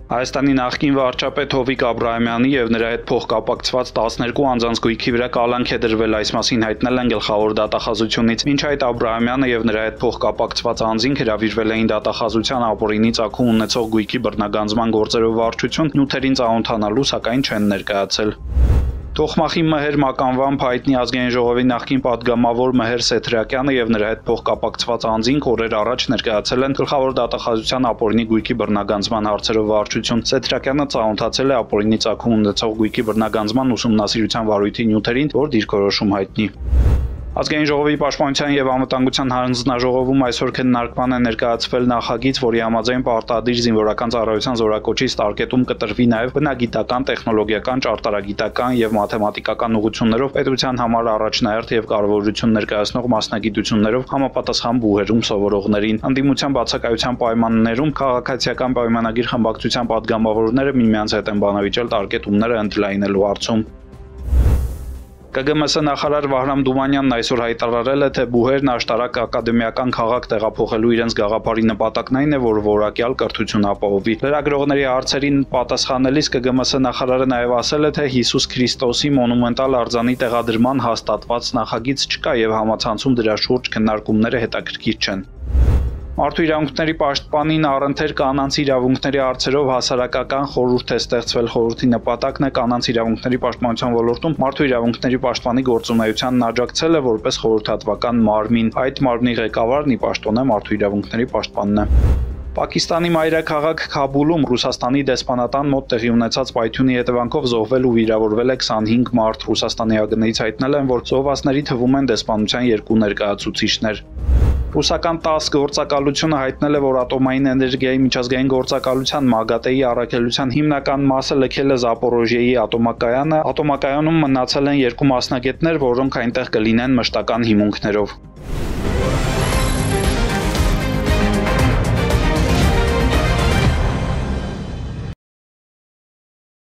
Հայաստանի նախկին վարչապետ Հովիկ Աբրահամյանի եւ նրա հետ փոխկապակցված 12 անձանց գույքի վրա կալանք է դրվել, այս մասին հայտնել են գլխավոր դատախազությունից։ Մինչ այդ Աբրահամյանը եւ նրա հետ փոխկապակցված անձինք հրավիրվել էին դատախազության ապօրինի ծագում ունեցող գույքի բռնագանձման գործերով վարչություն, նյութերին ծանոթանալու, սակայն չեն ներկայացել։ Թոխմախի Մհեր մականվամբ հայտնի ազգային ժողովի նախկին պատգամավոր Մհեր Սեդրակյանը եւ նրա հետ փոխկապակցված անձինք օրեր առաջ ներկայացել են գլխավոր դատախազության ապօրինի գույքի բռնագանձման հարցերով վարչություն։ Սեդրակյանը ծանոթացել է ապօրինի ծագում ունեցող գույքի բռնագանձման ուսումնասիրության վարույթի նյութերին, որ դիրքորոշում հայտնի։ Ազգային ժողովի պաշտպանության եւ անվտանգության հանձնաժողովում այսօր քննարկման է ներկայացվել նախագիծ, որի համաձայն պարտադիր զինվորական ծառայության զորակոչի ստարկետում կտրվի նաեւ բնագիտական, տեխնոլոգիական, ճարտարագիտական եւ մաթեմատիկական ուղղություններով պետության համար առաջնահերթ եւ կարեւորություն ներկայացնող մասնագիտություններով համապատասխան բուհերում սովորողներին։ Ընդդիմության բացակայության պայմաններում քաղաքացիական պայմանագիր խմբակցության падգամավորները միմյանց հետ են բանավիճել տարկետումները ընդլայնելու հարցում։ ԿԳՄՍ նախարար Վահրամ Դումանյանն այսօր հայտարարել է, թե բուհերն աշտարակ ակադեմիական քաղաք տեղափոխելու իրենց գաղափարի նպատակն այն է, որ որակյալ կրթություն ապահովի։ Լրագրողների հարցերին պատասխանելիս ԿԳՄՍ նախարարը նաև ասել է, թե Հիսուս Քրիստոսի մոնումենտալ արձանի տեղադրման հաստատված նախագիծ չկա եւ համացանցում դրա շուրջ քննարկումները հետաքրքիր չեն։ Մարդու իրավունքների պաշտպանին առընթեր կանանց իրավունքների հարցերով հասարակական խորհուրդ է ստեղծվել։ Խորհրդի նպատակն է կանանց իրավունքների պաշտպանության ոլորտում մարդու իրավունքների պաշտպանի գործունեությանն աջակցելը որպես խորհրդատվական մարմին։ Այդ մարմնի ղեկավարն ի պաշտոնե մարդու իրավունքների պաշտպանն է։ Պակիստանի մայրաքաղաք Քաբուլում Ռուսաստանի դեսպանատան մոտ տեղի ունեցած պայթյունի հետևանքով զոհվել ու վիրավորվել է 25 մարդ։ Ռուսաստանի ԱԳՆ-ից հայտնել են, որ զոհվածների թվում են դեսպանության 2 ներկայացուցիչներ։ Ռուսական 10 գործակալությունը հայտնել է, որ ատոմային էներգիայի միջազգային գործակալության ՄԱԳԱՏԵ-ի առաքելության հիմնական մասը լքել է Զապորոժիեի ատոմակայանը։ Ատոմակայանում մնացել են 2 մասնագետներ, որոնք այնտեղ կլինեն մշտական հիմունքներով։